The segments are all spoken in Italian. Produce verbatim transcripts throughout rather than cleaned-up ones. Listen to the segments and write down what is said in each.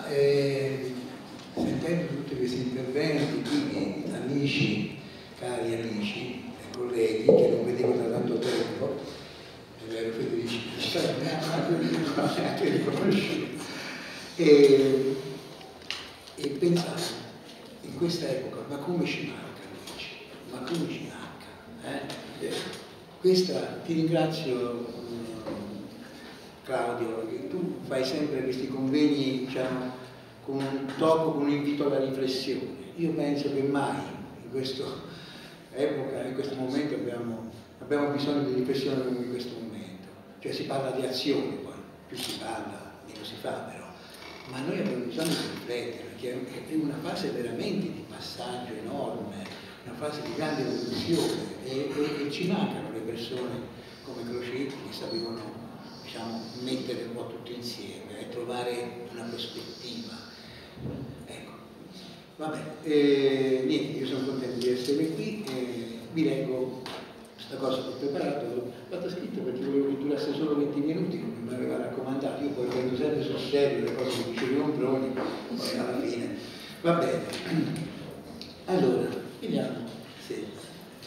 Ma eh, sentendo tutti questi interventi, quindi amici, cari amici e colleghi che non vedevo da tanto tempo, è vero Federici, anche riconosciuto, e, e pensavo in questa epoca, ma come ci manca Luigi? Ma come ci manca? Eh? Questa, ti ringrazio Claudio, che tu fai sempre questi convegni, diciamo, con un tocco, con un invito alla riflessione. Io penso che mai in questa epoca, in questo momento abbiamo, abbiamo bisogno di riflessione come in questo momento. Cioè si parla di azione, poi più si parla, meno si fa però. Ma noi abbiamo bisogno di riflettere, perché è una fase veramente di passaggio enorme, una fase di grande evoluzione e, e, e ci mancano le persone come Crocetti che sapevano, diciamo, mettere un po' tutto insieme e trovare una prospettiva. Ecco, vabbè, eh, niente, io sono contento di essere qui, eh, vi leggo questa cosa che ho preparato, l'ho fatta scritto perché volevo che durasse solo venti minuti come mi aveva raccomandato, io poi prendo sempre sul serio le cose che dicevo Ombroni, poi alla fine, va bene. Allora, vediamo se...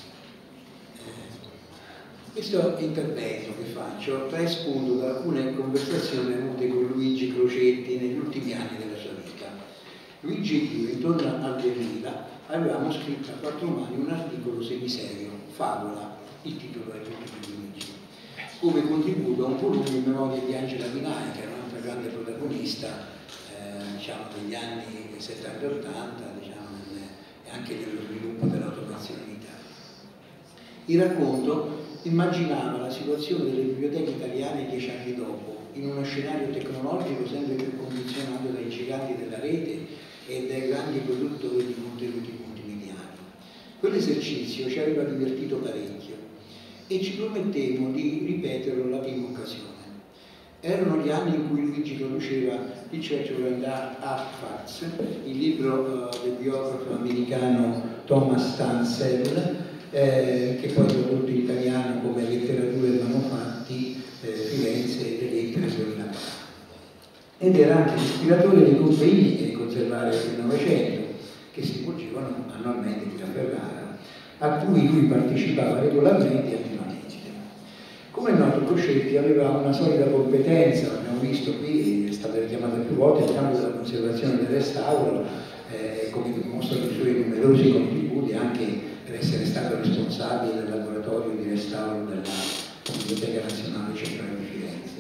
Questo intervento che faccio trae spunto da alcune conversazioni avute con Luigi Crocetti negli ultimi anni della sua vita. Luigi e io, intorno al duemila, avevamo scritto a quattro mani un articolo semiserio, Favola, il titolo è tutto di Luigi, come contributo a un volume in memoria di Angela Minai, che era un'altra grande protagonista eh, diciamo, degli anni settanta e ottanta, diciamo, e anche dello sviluppo dell'automazione in Italia. Il racconto immaginava la situazione delle biblioteche italiane dieci anni dopo, in uno scenario tecnologico sempre più condizionato dai giganti della rete e dai grandi produttori di contenuti multimediali. Quell'esercizio ci aveva divertito parecchio e ci promettemmo di ripeterlo la prima occasione. Erano gli anni in cui Luigi produceva Literature and Artifacts, il libro uh, del biografo americano Thomas Stansel, Eh, che poi tradotto in italiano come Letteratura e Manufatti, eh, Firenze e Lettere duemilaquattro. Ed era anche l'ispiratore dei convegni che conservare il Novecento, che si svolgevano annualmente qui a Ferrara, a cui lui partecipava regolarmente e attivamente. Come è noto, Crocetti aveva una solida competenza, l'abbiamo visto qui, è stata richiamata più volte, nel campo della conservazione e del restauro, eh, come dimostrano i suoi numerosi contributi anche per essere stato responsabile del laboratorio di restauro della Biblioteca Nazionale Centrale di Firenze.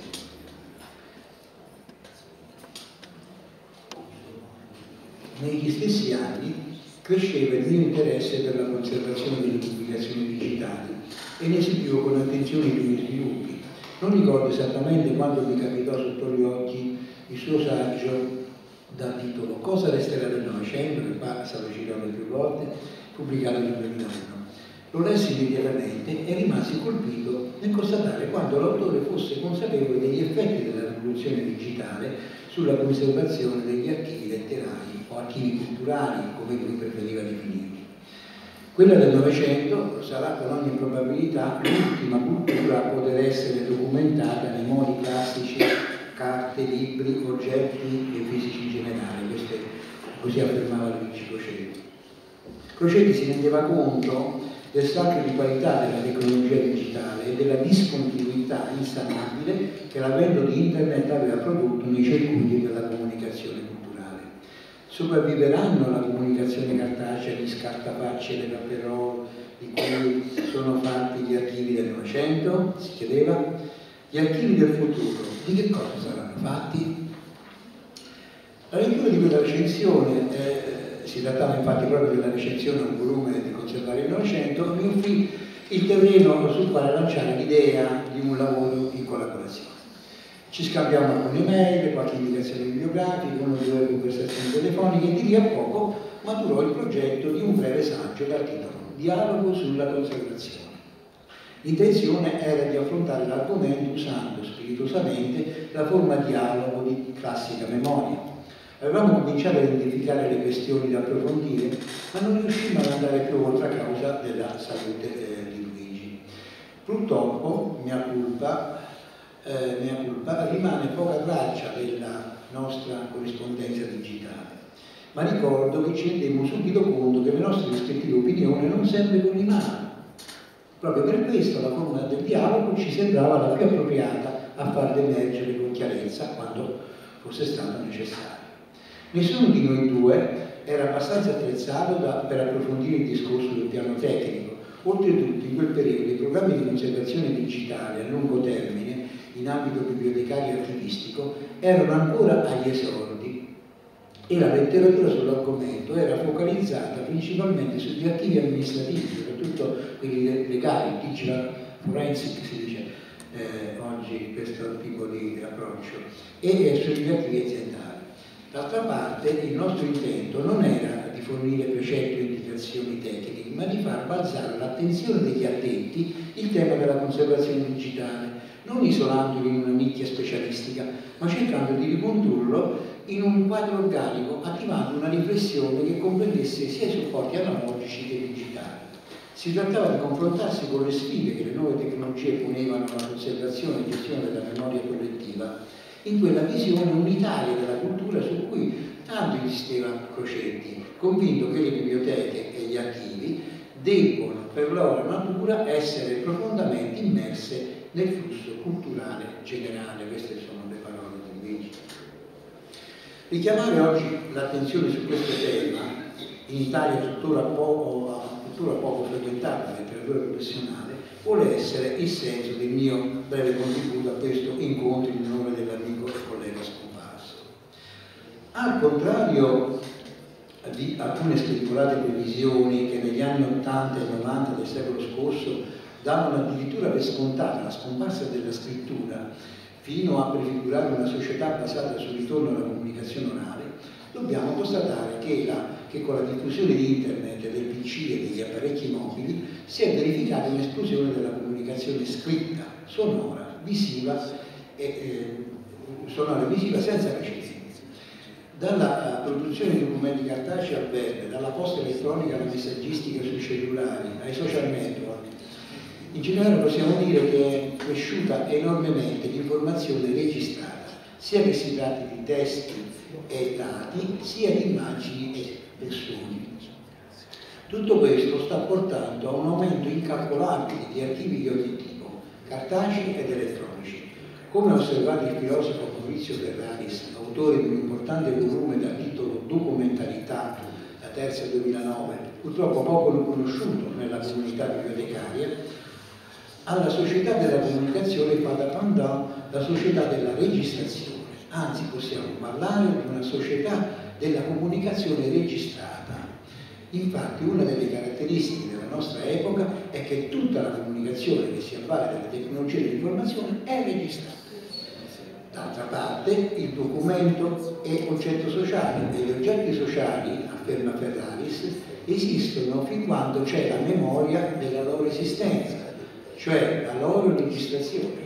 Negli stessi anni cresceva il mio interesse per la conservazione delle pubblicazioni digitali e ne seguivo con attenzione i primi sviluppi. Non ricordo esattamente quando mi capitò sotto gli occhi il suo saggio dal titolo Cosa resterà del Novecento, che qua è stato citato più volte, pubblicato nel duemilauno. Lo lessi immediatamente e rimasi colpito nel constatare quanto l'autore fosse consapevole degli effetti della rivoluzione digitale sulla conservazione degli archivi letterari o archivi culturali, come lui preferiva definirli. Quella del Novecento sarà con ogni probabilità l'ultima cultura a poter essere documentata nei modi classici, carte, libri, oggetti e fisici in generale. Queste, così affermava Luigi Crocetti. Crocetti si rendeva conto del salto di qualità della tecnologia digitale e della discontinuità insanabile che l'avvento di Internet aveva prodotto nei circuiti della comunicazione culturale. Sopravviveranno la comunicazione cartacea, gli scartafacce e le paperole di cui sono fatti gli archivi del Novecento? Si chiedeva. Gli archivi del futuro, di che cosa saranno fatti? La lettura di quella recensione eh, si trattava infatti proprio della recensione a un volume di Conservare il Novecento, mi offrì il terreno sul quale lanciare l'idea di un lavoro in collaborazione. Ci scambiamo alcune mail, qualche indicazione bibliografica, una o due conversazioni telefoniche e di lì a poco maturò il progetto di un breve saggio dal titolo Dialogo sulla conservazione. L'intenzione era di affrontare l'argomento usando spiritosamente la forma dialogo di classica memoria. Avevamo cominciato a identificare le questioni da approfondire, ma non riuscimmo ad andare più oltre a causa della salute eh, di Luigi. Purtroppo, mia colpa, eh, mia colpa, rimane poca traccia della nostra corrispondenza digitale, ma ricordo che ci rendemmo subito conto che le nostre rispettive opinioni non sempre collimavano. Proprio per questo la forma del dialogo ci sembrava la più appropriata a farle emergere con chiarezza quando fosse stato necessario. Nessuno di noi due era abbastanza attrezzato da, per approfondire il discorso sul piano tecnico. Oltretutto, in quel periodo i programmi di conservazione digitale a lungo termine, in ambito bibliotecario e archivistico, erano ancora agli esordi e la letteratura sull'argomento era focalizzata principalmente sugli archivi amministrativi, soprattutto quelli legali, digital forensic si dice eh, oggi questo tipo di approccio, e sugli archivi aziendali. D'altra parte il nostro intento non era di fornire precetti o indicazioni tecniche, ma di far balzare all'attenzione degli addetti il tema della conservazione digitale, non isolandolo in una nicchia specialistica, ma cercando di ricondurlo in un quadro organico, attivando una riflessione che comprendesse sia i supporti analogici che digitali. Si trattava di confrontarsi con le sfide che le nuove tecnologie ponevano alla conservazione e gestione della memoria collettiva, in quella visione unitaria della cultura su cui tanto insisteva Crocetti, convinto che le biblioteche e gli archivi debbono per loro natura essere profondamente immerse nel flusso culturale generale. Queste sono le parole di Luigi. Richiamare oggi l'attenzione su questo tema, in Italia tuttora poco, tuttora poco frequentato dalla letteratura professionale, vuole essere il senso del mio breve contributo a questo incontro in nome dell'amico e collega scomparso. Al contrario di alcune speculate previsioni che negli anni ottanta e novanta del secolo scorso davano addirittura per scontata la scomparsa della scrittura, fino a prefigurare una società basata sul ritorno alla comunicazione orale, dobbiamo constatare che, la, che con la diffusione di internet, del P C e degli apparecchi mobili si è verificata un'esplosione della comunicazione scritta, sonora, visiva e eh, sonora e visiva senza precedenti. Dalla uh, produzione di documenti cartacei al web, dalla posta elettronica alla messaggistica sui cellulari, ai social network, in generale possiamo dire che è cresciuta enormemente l'informazione registrata, sia che si tratti di testi e dati, sia di immagini e persone. Tutto questo sta portando a un aumento incalcolabile di archivi di ogni tipo, cartacei ed elettronici. Come ha osservato il filosofo Maurizio Ferraris, autore di un importante volume dal titolo Documentalità, la terza duemilanove, purtroppo poco conosciuto nella comunità bibliotecaria, alla società della comunicazione fa da pendant la società della registrazione. Anzi, possiamo parlare di una società della comunicazione registrata. Infatti, una delle caratteristiche della nostra epoca è che tutta la comunicazione che si avvale delle tecnologie dell'informazione è registrata. D'altra parte, il documento è oggetto sociale e gli oggetti sociali, afferma Ferraris, esistono fin quando c'è la memoria della loro esistenza, cioè la loro registrazione.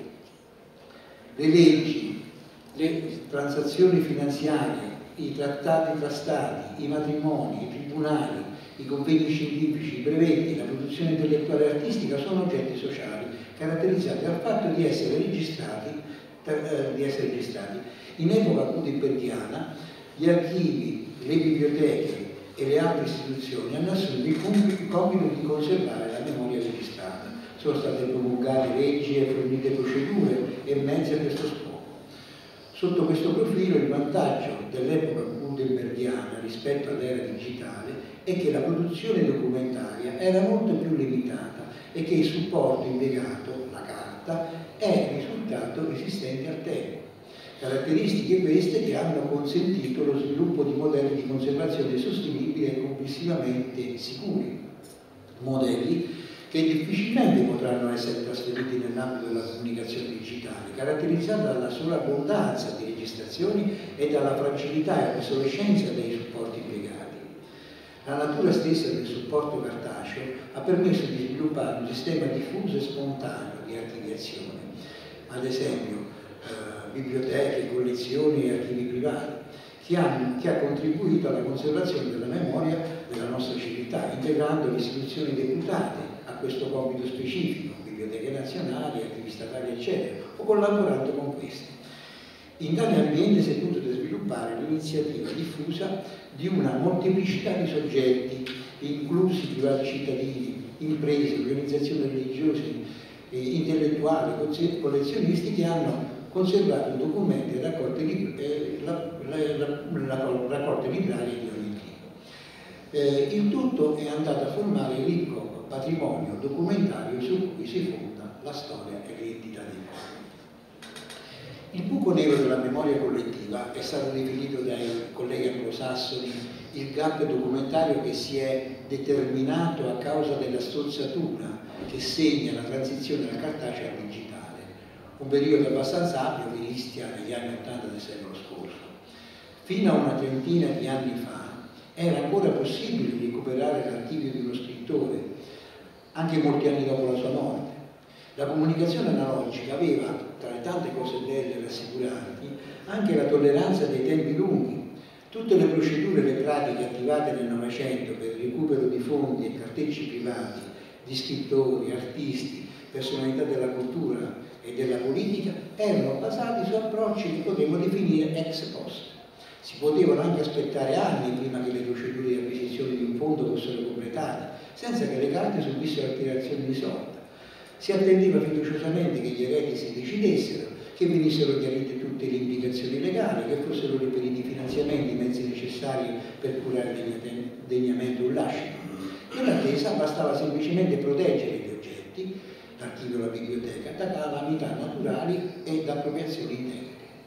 Le leggi, le transazioni finanziarie, i trattati tra stati, i matrimoni, i tribunali, i convegni scientifici, i brevetti, la produzione intellettuale e artistica sono oggetti sociali caratterizzati dal fatto di essere registrati, eh, di essere registrati. In epoca gutenbergiana gli archivi, le biblioteche e le altre istituzioni hanno assunto il compito di conservare la memoria registrata. Sono state promulgate leggi e fornite procedure e mezzi a questo scopo. Sotto questo profilo il vantaggio dell'epoca gutenbergiana rispetto all'era digitale è che la produzione documentaria era molto più limitata e che il supporto impiegato, la carta, è risultato resistente al tempo. Caratteristiche queste che hanno consentito lo sviluppo di modelli di conservazione sostenibili e complessivamente sicuri, modelli che difficilmente potranno essere trasferiti nell'ambito della comunicazione digitale, caratterizzata dalla sola abbondanza di registrazioni e dalla fragilità e obsolescenza dei supporti impiegati. La natura stessa del supporto cartaceo ha permesso di sviluppare un sistema diffuso e spontaneo di archiviazione, ad esempio eh, biblioteche, collezioni e archivi privati, che, hanno, che ha contribuito alla conservazione della memoria della nostra civiltà, integrando le istituzioni deputate a questo compito specifico, biblioteche nazionali, archivi statali, eccetera, o collaborando con questi. In tale ambiente si è potuto sviluppare iniziativa diffusa di una molteplicità di soggetti, inclusi privati cittadini, imprese, organizzazioni religiose, eh, intellettuali, collezionisti, che hanno conservato documenti e raccolte, eh, la, la, la, la, raccolte librarie di ogni tipo. Eh, il tutto è andato a formare il ricco patrimonio documentario su cui si fonda la storia e l'identità dei popoli. Il buco nero della memoria collettiva è stato definito dai colleghi anglosassoni il gap documentario che si è determinato a causa della strozzatura che segna la transizione dal cartaceo al digitale, un periodo abbastanza ampio che rischia negli anni ottanta del secolo scorso. Fino a una trentina di anni fa era ancora possibile recuperare l'archivio di uno scrittore, anche molti anni dopo la sua morte. La comunicazione analogica aveva, tra le tante cose belle e rassicuranti, anche la tolleranza dei tempi lunghi. Tutte le procedure e le pratiche attivate nel Novecento per il recupero di fondi e cartecci privati di scrittori, artisti, personalità della cultura e della politica erano basati su approcci che potremmo definire ex post. Si potevano anche aspettare anni prima che le procedure di acquisizione di un fondo fossero completate, senza che le carte subissero alterazioni di sorta. Si attendeva fiduciosamente che gli eredi si decidessero, che venissero chiarite tutte le implicazioni legali, che fossero reperiti finanziamenti, i mezzi necessari per curare degnamente un lascito. In attesa bastava semplicemente proteggere gli oggetti, l'archivio e la biblioteca, da calamità naturali e da appropriazioni interne.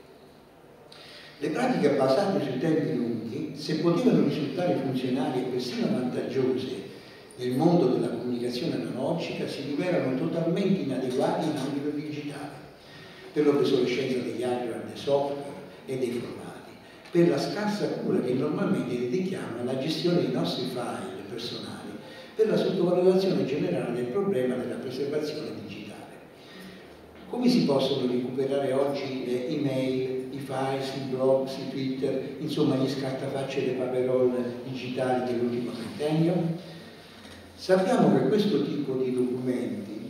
Le pratiche basate sui tempi lunghi, se potevano risultare funzionali e persino vantaggiose nel mondo della comunicazione analogica, si rivelano totalmente inadeguati in ambito digitale, per l'obsolescenza degli hardware, dei software e dei formati, per la scarsa cura che normalmente dedichiamo alla gestione dei nostri file personali, per la sottovalutazione generale del problema della preservazione digitale. Come si possono recuperare oggi le email, i files, i blog, i Twitter, insomma gli scartafacce e le paperole digitali dell'ultimo ventennio? Sappiamo che questo tipo di documenti,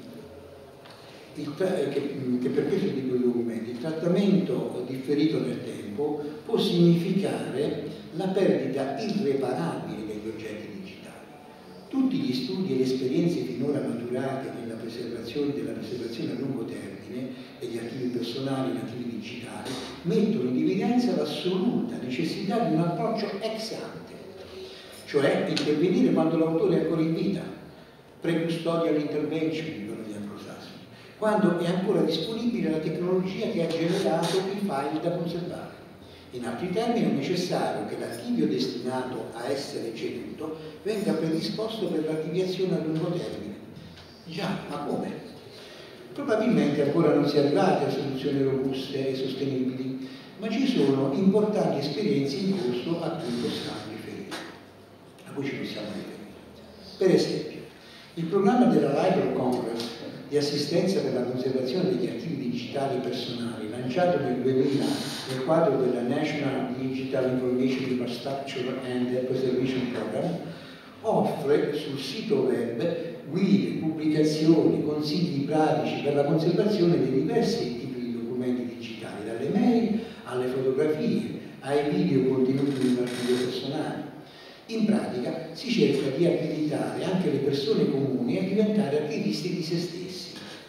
il che, che per questo tipo di documenti il trattamento differito nel tempo può significare la perdita irreparabile degli oggetti digitali. Tutti gli studi e le esperienze finora maturate nella preservazione, della preservazione a lungo termine degli archivi personali e archivi digitali mettono in evidenza l'assoluta necessità di un approccio ex ante, cioè intervenire quando l'autore è ancora in vita, pre-custodial intervention, dicono gli anglosassoni, quando è ancora disponibile la tecnologia che ha generato i file da conservare. In altri termini è necessario che l'archivio destinato a essere ceduto venga predisposto per l'archiviazione a lungo termine. Già, ma come? Probabilmente ancora non si è arrivati a soluzioni robuste e sostenibili, ma ci sono importanti esperienze in corso a cui possiamo riferire. A cui ci possiamo riferire. Per esempio, il programma della Library Congress di assistenza per la conservazione degli archivi digitali personali, lanciato nel duemila nel quadro della National Digital Information Infrastructure and Preservation Program, offre sul sito web guide, pubblicazioni, consigli pratici per la conservazione dei diversi tipi di documenti digitali, dalle mail alle fotografie, ai video contenuti in un archivio personale. In pratica si cerca di abilitare anche le persone comuni a diventare archivisti di se stessi.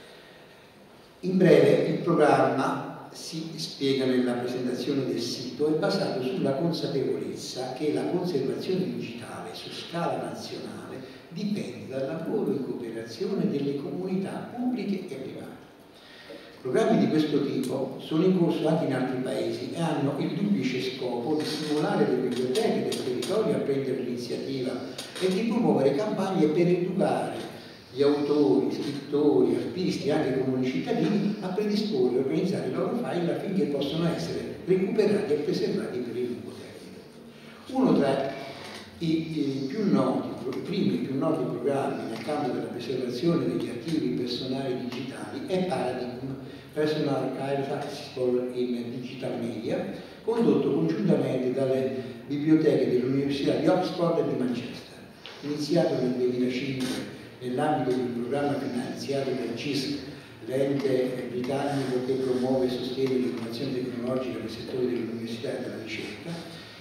In breve, il programma, si spiega nella presentazione del sito, è basato sulla consapevolezza che la conservazione digitale su scala nazionale dipende dal lavoro in cooperazione delle comunità pubbliche e private. Programmi di questo tipo sono in corso anche in altri paesi e hanno il duplice scopo di stimolare le biblioteche del territorio a prendere l'iniziativa e di promuovere campagne per educare gli autori, scrittori, artisti e anche comuni cittadini a predisporre e organizzare i loro file affinché possano essere recuperati e preservati per il lungo termine. Uno tra i, i più noti, i primi più noti programmi nel campo della preservazione degli archivi personali digitali è Paradigm, Personal Archives Accessible in Digital Media, condotto congiuntamente dalle biblioteche dell'Università di Oxford e di Manchester. Iniziato nel duemilacinque nell'ambito di un programma finanziato dal C I S C, l'ente britannico che promuove e sostiene l'innovazione tecnologica nel settore dell'università e della ricerca,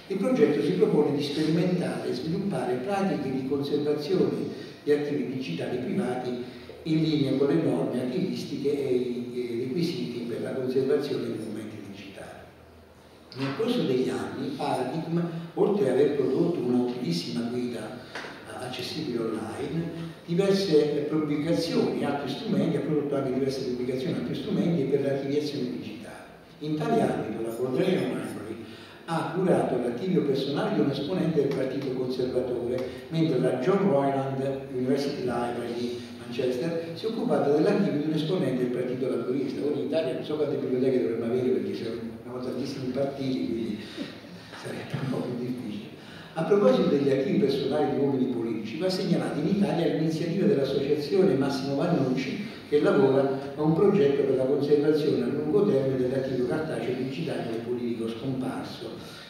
Il progetto si propone di sperimentare e sviluppare pratiche di conservazione di archivi digitali privati in linea con le norme archivistiche e i requisiti per la conservazione dei documenti digitali. Nel corso degli anni Paradigm, oltre ad aver prodotto una utilissima guida accessibile online, diverse pubblicazioni, altri strumenti, ha prodotto anche diverse pubblicazioni, altri strumenti per l'archiviazione digitale. In tale ambito la Bodleian Library ha curato l'archivio personale di un esponente del Partito Conservatore, mentre la John Ryland University Library di Manchester si è occupata dell'archivio di un esponente del Partito Laburista. Ora in Italia non so quante biblioteche dovremmo avere perché abbiamo tantissimi partiti, quindi sarebbe un po' più difficile. A proposito degli archivi personali di uomini politici, va segnalata in Italia l'iniziativa dell'associazione Massimo Vannucci, che lavora a un progetto per la conservazione a lungo termine dell'archivio cartaceo digitale del politico scomparso.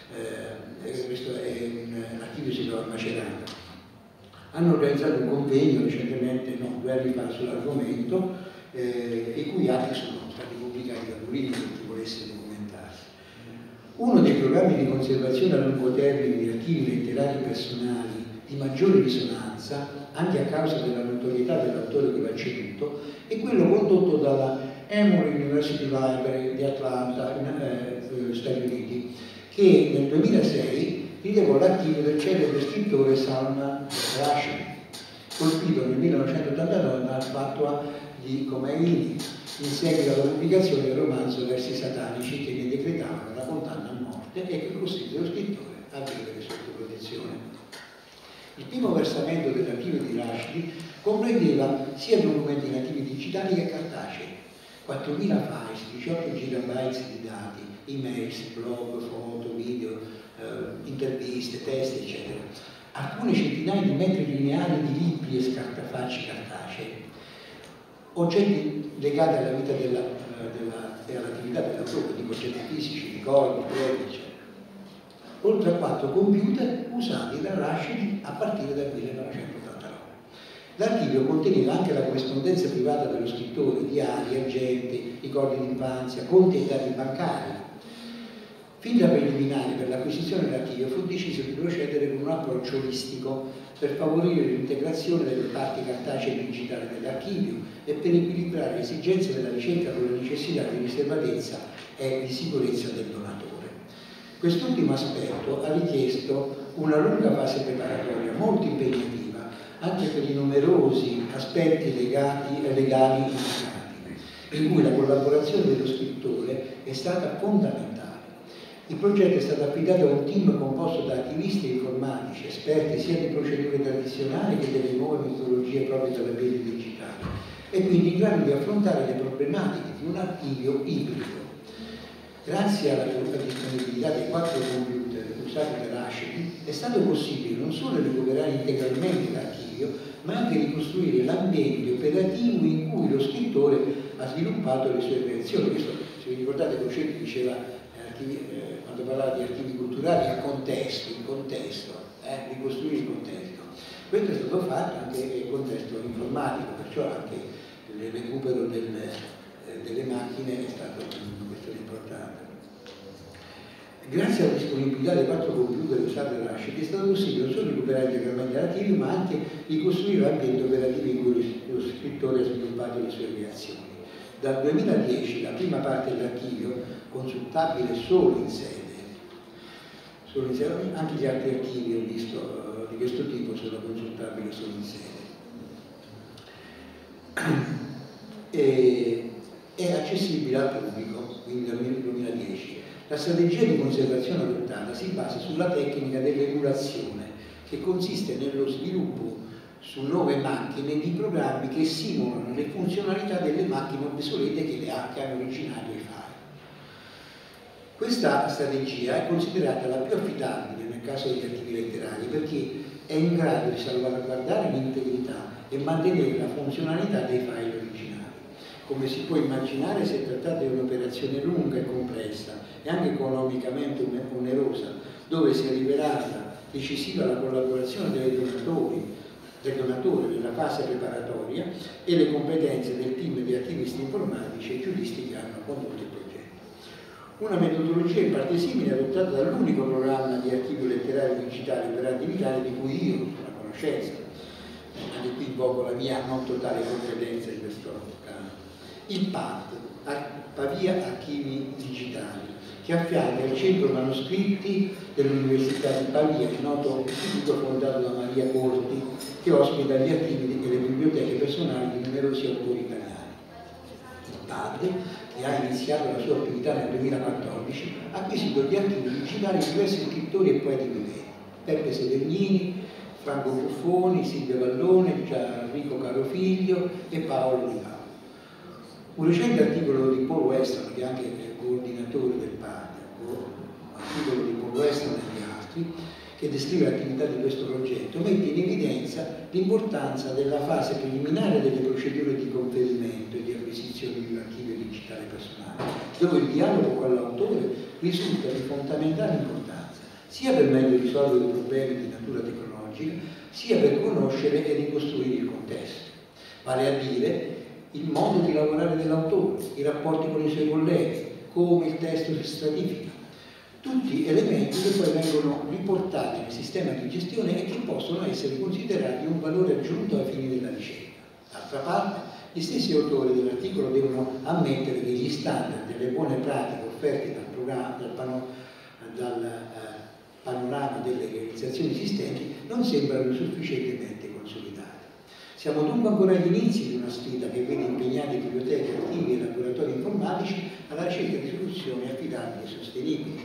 Eh, questo è un archivio si trova a Macerata. Hanno organizzato un convegno recentemente, no, due anni fa, sull'argomento, eh, i cui atti sono stati pubblicati da Politico, per chi volesse documentarsi. Uno dei programmi di conservazione a lungo termine di archivi letterari personali di maggiore risonanza, anche a causa della notorietà dell'autore che va ceduto, è quello condotto dalla Emory University Library di Atlanta, negli eh, Stati Uniti, che nel duemilasei rilevò l'archivio del celebre scrittore Salman Rushdie, colpito nel millenovecentottantanove dal fatwa di Khomeini, in seguito alla pubblicazione del romanzo Versi satanici che ne decretavano la condanna a morte e che costrinse lo scrittore a vivere sotto protezione. Il primo versamento dell'archivio di Rushdie comprendeva sia documenti nativi digitali che cartacei, quattromila files, diciotto gigabyte di dati, emails, blog, foto, video, eh, interviste, testi, eccetera. Alcune centinaia di metri lineari di libri e scartafacci cartacei, oggetti legati alla vita della, della, e all'attività dell'autore, quindi oggetti fisici, ricordi, premi, eccetera. Oltre a quattro computer usati da Rushdie a partire dal millenovecentottantanove. L'archivio conteneva anche la corrispondenza privata dello scrittore, diari, agenti, ricordi d'infanzia, conti e dati bancari. Fin da preliminare per l'acquisizione dell'archivio fu deciso di procedere con un approccio olistico per favorire l'integrazione delle parti cartacee e digitali dell'archivio e per equilibrare le esigenze della ricerca con la necessità di riservatezza e di sicurezza del donatore. Quest'ultimo aspetto ha richiesto una lunga fase preparatoria molto impegnativa anche per i numerosi aspetti legati e legali indicati, in cui la collaborazione dello scrittore è stata fondamentale. Il progetto è stato affidato a un team composto da archivisti e informatici, esperti sia di procedure tradizionali che delle nuove metodologie proprie delle reti digitali, e quindi in grado di affrontare le problematiche di un archivio ibrido. Grazie alla disponibilità dei quattro computer usati da Rushdie è stato possibile non solo recuperare integralmente l'archivio, ma anche ricostruire l'ambiente operativo in cui lo scrittore ha sviluppato le sue creazioni. Questo, se vi ricordate, Crocetti diceva eh, archivi, eh, quando parlava di archivi culturali, il contesto, il contesto, eh, ricostruire il contesto. Questo è stato fatto anche nel contesto informatico, perciò anche il recupero del, eh, delle macchine è stato una questione importante. Grazie alla disponibilità dei quattro computer usati da Rushdie è stato possibile non solo recuperare integralmente l'archivio, ma anche ricostruire l'ambiente operativo in cui lo scrittore ha sviluppato le sue creazioni. Dal duemiladieci la prima parte dell'archivio, consultabile solo in sede, solo in sede, anche gli altri archivi ho visto di questo tipo sono consultabili solo in sede, e, è accessibile al pubblico, quindi dal duemiladieci. La strategia di conservazione adottata si basa sulla tecnica dell'emulazione, che consiste nello sviluppo su nuove macchine di programmi che simulano le funzionalità delle macchine obsolete che, le ha, che hanno originato i file. Questa strategia è considerata la più affidabile nel caso degli archivi letterari perché è in grado di salvaguardare l'integrità e mantenere la funzionalità dei file originali. Come si può immaginare, si è trattato di un'operazione lunga e complessa e anche economicamente onerosa, dove si è rivelata decisiva la collaborazione dei donatori, del donatore nella fase preparatoria e le competenze del team di archivisti informatici e giuristi che hanno condotto il progetto. una metodologia in parte simile adottata dall'unico programma di archivio letterario digitale operante in Italia di cui io sono a conoscenza. Anche qui invoco la mia non totale competenza in questo caso. Il P A D, Pavia Archivi Digitali, che affianca il Centro Manoscritti dell'Università di Pavia, il noto istituto fondato da Maria Corti, che ospita gli archivi e le biblioteche personali di numerosi autori italiani. Il P A D, che ha iniziato la sua attività nel duemilaquattordici, ha acquisito gli archivi digitali di diversi scrittori e poeti viventi: Peppe Severgnini, Franco Buffoni, Silvia Vallone, Gianrico Carofiglio e Paolo Di Paolo. Un recente articolo di Paul Weston, che è anche il coordinatore del P A D, un articolo di Paul Weston e di altri, che descrive l'attività di questo progetto, mette in evidenza l'importanza della fase preliminare delle procedure di conferimento e di acquisizione di un archivio digitale personale, dove il dialogo con l'autore risulta di fondamentale importanza, sia per meglio risolvere i problemi di natura tecnologica, sia per conoscere e ricostruire il contesto, vale a dire il modo di lavorare dell'autore, i rapporti con i suoi colleghi, come il testo si stratifica. Tutti elementi che poi vengono riportati nel sistema di gestione e che possono essere considerati un valore aggiunto ai fini della ricerca. D'altra parte, gli stessi autori dell'articolo devono ammettere che gli standard delle buone pratiche offerte dal, programma, dal, pano, dal eh, panorama delle realizzazioni esistenti non sembrano sufficientemente consolidati. Siamo dunque ancora agli inizi di una sfida che vede impegnati biblioteche, archivi e laboratori informatici alla ricerca di soluzioni affidabili e sostenibili.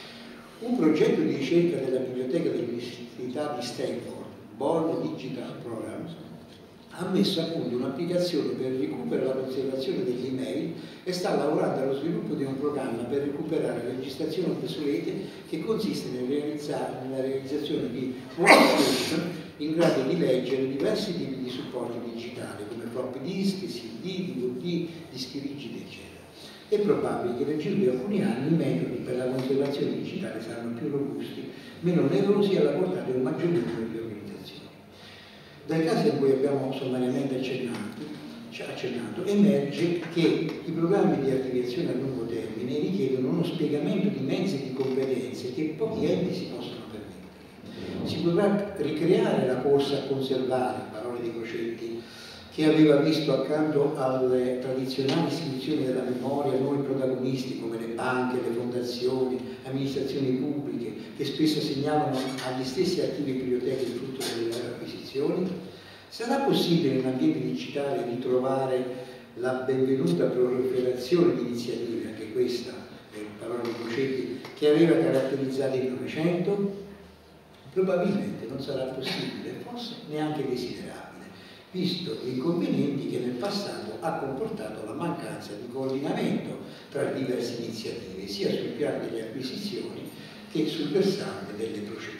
Un progetto di ricerca della biblioteca dell'Università di Stanford, Born Digital Programs, ha messo a punto un'applicazione per il recupero e la conservazione degli email e sta lavorando allo sviluppo di un programma per recuperare registrazioni obsolete che consiste nel realizzare, nella realizzazione di workstation in grado di leggere diversi tipi di supporti digitali come floppy disk, C D, D V D, dischi rigidi, eccetera. È probabile che nel giro di alcuni anni i metodi per la conservazione digitale saranno più robusti, meno onerosi e alla portata di un maggior numero di organizzazioni. Dai casi a cui abbiamo sommariamente accennato, emerge che i programmi di archiviazione a lungo termine richiedono uno spiegamento di mezzi e di competenze che pochi enti si possono permettere. Si potrà ricreare la corsa a conservare, parole di Crocetti, che aveva visto accanto alle tradizionali istituzioni della memoria nuovi protagonisti come le banche, le fondazioni, le amministrazioni pubbliche, che spesso segnavano agli stessi archivi e biblioteche il frutto delle loro acquisizioni. Sarà possibile in un ambiente digitale ritrovare la benvenuta proliferazione di iniziative, anche questa è parola di Crocetti, che aveva caratterizzato il Novecento? Probabilmente non sarà possibile, forse neanche desiderabile, visto gli inconvenienti che nel passato ha comportato la mancanza di coordinamento tra le diverse iniziative, sia sul piano delle acquisizioni che sul versante delle procedure.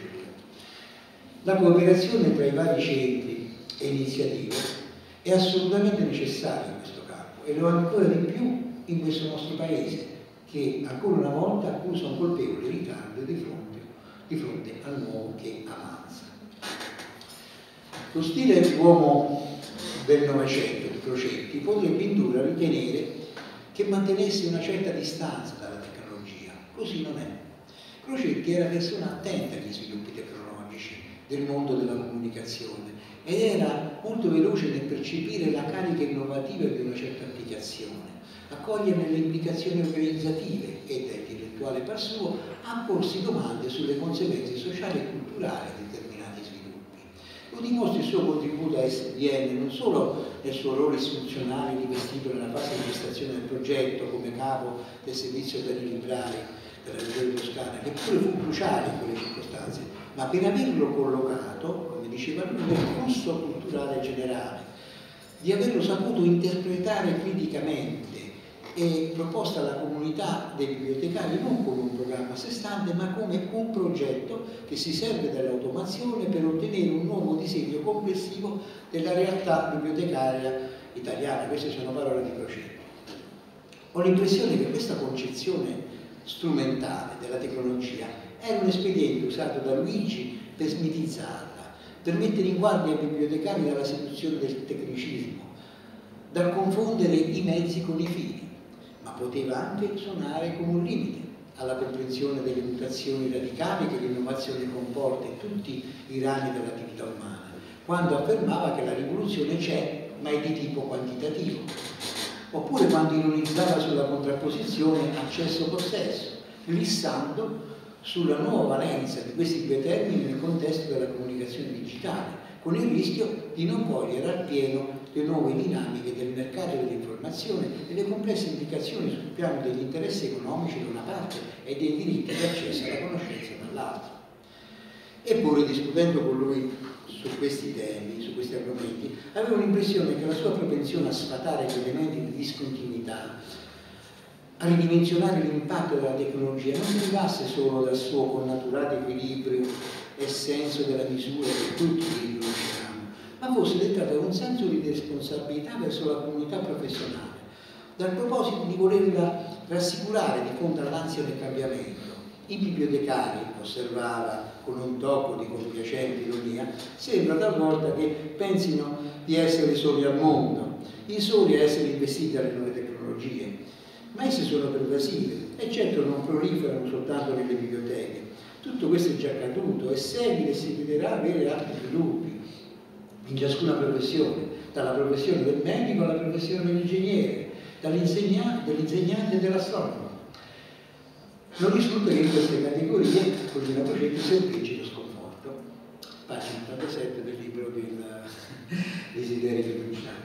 La cooperazione tra i vari centri e iniziative è assolutamente necessaria in questo campo e lo è ancora di più in questo nostro Paese, che ancora una volta accusa un colpevole ritardo di fronte, di fronte al nuovo che avanza. Lo stile dell'uomo del Novecento di Crocetti potrebbe indurre a ritenere che mantenesse una certa distanza dalla tecnologia. Così non è. Crocetti era persona attenta agli sviluppi tecnologici del mondo della comunicazione ed era molto veloce nel percepire la carica innovativa di una certa applicazione, a cogliere le implicazioni organizzative e, da intellettuale par suo, a porsi domande sulle conseguenze sociali e culturali di determinati sviluppi. Lo dimostra il suo contributo a S D N non solo nel suo ruolo istituzionale rivestito nella fase di gestazione del progetto come capo del servizio per i librari della Regione Toscana, che pure fu cruciale in quelle circostanze, ma per averlo collocato, come diceva lui, nel flusso culturale generale, di averlo saputo interpretare criticamente e proposta alla comunità dei bibliotecari non come un programma a sé stante, ma come un progetto che si serve dell'automazione per ottenere un nuovo disegno complessivo della realtà bibliotecaria italiana. Queste sono parole di Crocetti. Ho l'impressione che questa concezione strumentale della tecnologia era un espediente usato da Luigi per smitizzarla, per mettere in guardia i bibliotecari dalla seduzione del tecnicismo, dal confondere i mezzi con i fini, ma poteva anche suonare come un limite, alla comprensione delle mutazioni radicali che l'innovazione comporta in tutti i rami dell'attività umana, quando affermava che la rivoluzione c'è, ma è di tipo quantitativo, oppure quando ironizzava sulla contrapposizione accesso-possesso, glissando sulla nuova valenza di questi due termini nel contesto della comunicazione digitale, con il rischio di non cogliere appieno le nuove dinamiche del mercato dell'informazione e le complesse implicazioni sul piano degli interessi economici da una parte e dei diritti di accesso alla conoscenza dall'altra. Eppure, discutendo con lui su questi temi, su questi argomenti, avevo l'impressione che la sua propensione a sfatare gli elementi di discontinuità, a ridimensionare l'impatto della tecnologia, non derivasse solo dal suo connaturato equilibrio e senso della misura che tutti riconosciamo, ma fosse dettata da un senso di responsabilità verso la comunità professionale, dal proposito di volerla rassicurare di fronte all'ansia del cambiamento. I bibliotecari, osservava con un tocco di compiacente ironia, sembra talvolta che pensino di essere soli al mondo, i soli a essere investiti dalle nuove tecnologie, ma esse sono pervasive e certo non proliferano soltanto nelle biblioteche. Tutto questo è già accaduto e segue e seguirà a avere altri sviluppi in ciascuna professione, dalla professione del medico alla professione dell'ingegnere, dall'insegnante dell'insegnante e dell'astronomo. Non risulta che in queste categorie, così la progetto, serveggi lo sconforto. Pagina ottantasette del libro del Desiderio Rinunciare.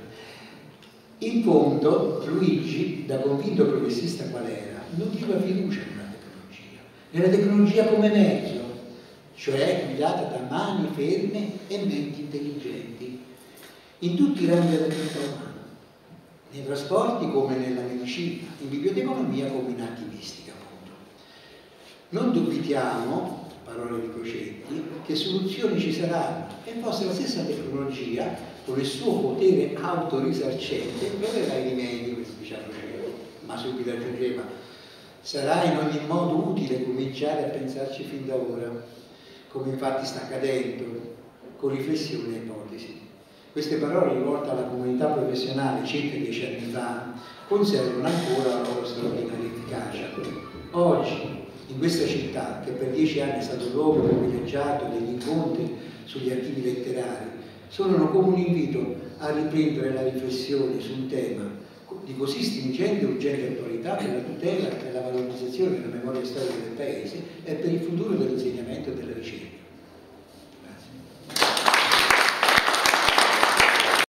In fondo, Luigi, da convinto progressista qual era, nutriva fiducia nella tecnologia, nella tecnologia come mezzo, cioè guidata da mani ferme e menti intelligenti, in tutti i rami dell'attività umana, nei trasporti come nella medicina, in biblioteconomia come in archivistica, appunto. Non dubitiamo, parole di Crocetti, che soluzioni ci saranno e forse la stessa tecnologia, con il suo potere autorisarcente, troverà i rimedi, questo diceva Crocetti, ma subito aggiungeva: sarà in ogni modo utile cominciare a pensarci fin da ora, come infatti sta accadendo, con riflessione e ipotesi. Queste parole rivolte alla comunità professionale circa dieci anni fa conservano ancora la loro straordinaria efficacia. Oggi, in questa città, che per dieci anni è stato luogo privilegiato degli incontri sugli archivi letterari, sono come un invito a riprendere la riflessione su un tema di così stringente e urgente attualità per la tutela e la valorizzazione della memoria storica del Paese e per il futuro dell'insegnamento e della ricerca.